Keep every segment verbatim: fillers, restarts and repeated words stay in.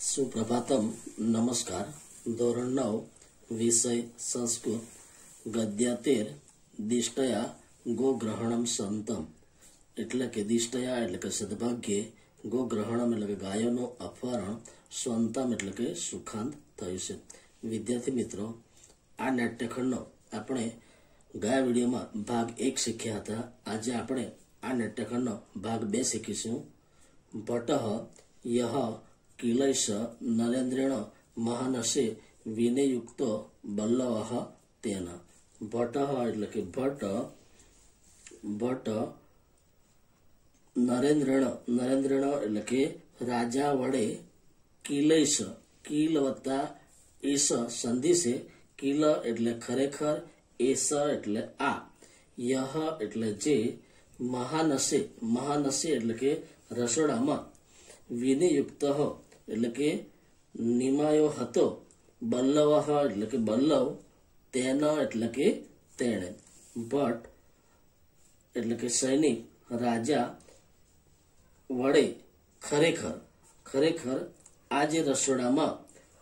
सुप्रभातम नमस्कार। धोरण नव विषय संस्कृत गद्य तेर दिष्टया गोग्रहणम संतम એટલે કે દિષ્ટયા એટલે કે સદભાગ્યે ગોગ્રહણમ એટલે કે ગાયોનું અપહરણ સ્વંતમ એટલે કે સુખાંત થયું છે। વિદ્યાર્થી મિત્રો, આ નાટ્યખંડનો આપણે ગયા વિડીયોમાં ભાગ એક શીખ્યા હતા। આજે આપણે આ નાટ્યખંડનો ભાગ બે શીખીશું। ભટ્ટઃ યહ કિલૈષ નરેન્દ્રેણ મહાનસે વિનયુક્તો બલ્લવઃ તેન। ભટ્ટઃ એટલે કે ભટ્ટ ભટ્ટ નરેન્દ્રણ નરેન્દ્રણ એટલે કે રાજા વડે કિલૈષ કિલ વત્તા ઈસ સંધિ છે। કિલ એટલે ખરેખર, એસ એટલે આ, યહ એટલે જે, મહાનસે મહાનસે એટલે કે રસોડામાં, વિનિયુક્ત એટલે કે નિમાયો હતો, બલ્લવ એટલે કે બલ્લવ, તેન એટલે કે તેણે। ભટ્ટ એટલે કે સૈનિક, રાજા વડે ખરેખર ખરેખર આ જે રસોડામાં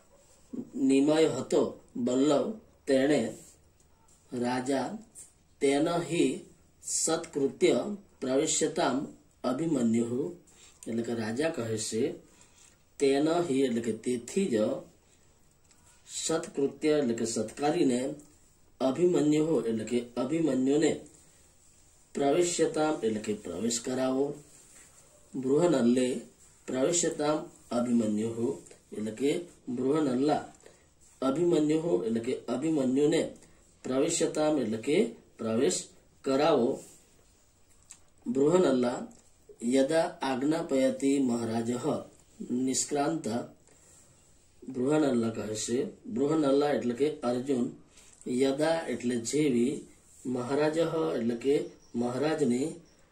નિમાયો હતો બલ્લવ તેણે, રાજા તેન હિ સત્કૃત્ય પ્રવિશ્યતામ અભિમન્યુ એટલે કે રાજા કહે છે તેન હિ એટલે કે તેથી જ, સત્કૃત્ય એટલે કે સત્કારીને, અભિમન્યુ એટલે કે અભિમન્યુને, પ્રવિશ્યતામ એટલે કે પ્રવેશ કરાવો, બૃહનલ્લે પ્રવેશ્યતામ અભિમન્યુ એટલે કે બૃહનલ્લા, અભિમન્યુ એટલે કે અભિમન્યુને, પ્રવેશ્યતામ એટલે કે પ્રવેશ કરાવો। બૃહનલ્લા યદા આજ્ઞાપયતિ મહારાજ નિષ્ક્રાંત, બૃહનલ્લા કહે છે, બૃહનલ્લા એટલે કે અર્જુન, યદા એટલે જેવી, મહારાજ એટલે કે મહારાજની,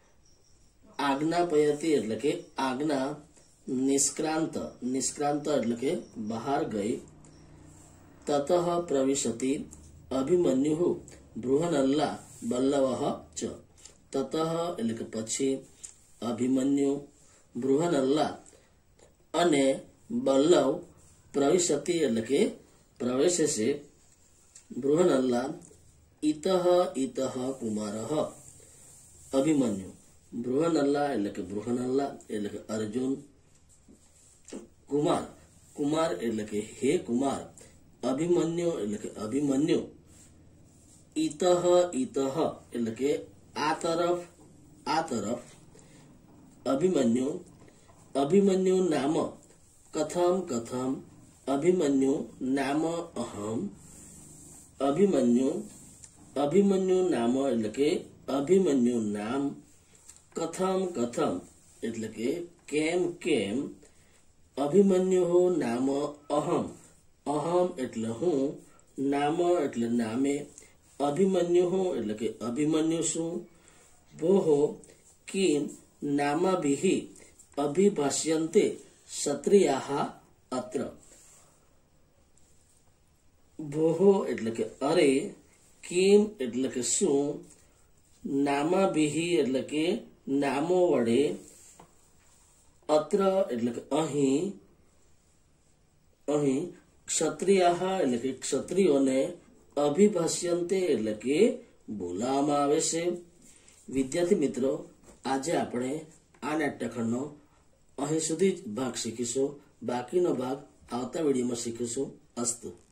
આજ્ઞાપયતિ એટલે કે આજ્ઞા, નિષ્ક્રાંત નિષ્ક્રાંત એટલે કે બહાર ગઈ, તતઃ પ્રવિશતિ અભિમન્યુ બૃહનલ્લા બલ્લવઃ ચ, તતઃ એટલે કે પછી, અભિમન્યુ બૃહનલ્લા અને બલ્લવ, પ્રવિશતિ એટલે કે પ્રવેશે છે, બૃહનલ્લા ઇતઃ ઇતઃ કુમારઃ અભિમન્યુ, બૃહનલ્લા એટલે કે બૃહનલ્લા એટલે કે અર્જુન, કુમાર કુમાર એટલે કે હે કુમાર, અભિમન્યુ એટલે કે અભિમન્યુ, ઇતઃ ઇતઃ એટલે કે આ તરફ આ તરફ, અભિમન્યુ અભિમન્યુ નામ કથમ કથમ, અભિમન્યુ નામ અહમ, અભિમન્યુ અભિમન્યુ નામ એટલે કે અભિમન્યુ નામ, કથમ કથમ એટલે કે કેમ કેમ, અભિમન્યુ નામ અહમ અહમ એટલે હું, નામ એટલે નામે, અભિમન્યુ એટલે કે અભિમન્યુ શું, ભોહો કિમ નામાભિઃ અભિભાષ્યન્તે ક્ષત્રિયાઃ અત્ર। ભોહો એટલે કે અરે, કિમ એટલે કે શું, નામાભિઃ એટલે કે નામો વડે, અત્ર એટલે કે અહીં અહીં, ક્ષત્રિયાઃ એટલે કે ક્ષત્રિયોને, અભિભાષ્યન્તે એટલે કે બોલાવવામાં આવે છે। વિદ્યાર્થી મિત્રો, આજે આપણે આ નાટ્યખંડનો અહીં સુધી જ ભાગ શીખીશું। બાકીનો ભાગ આવતા વિડીયોમાં શીખીશું। અસ્તુ।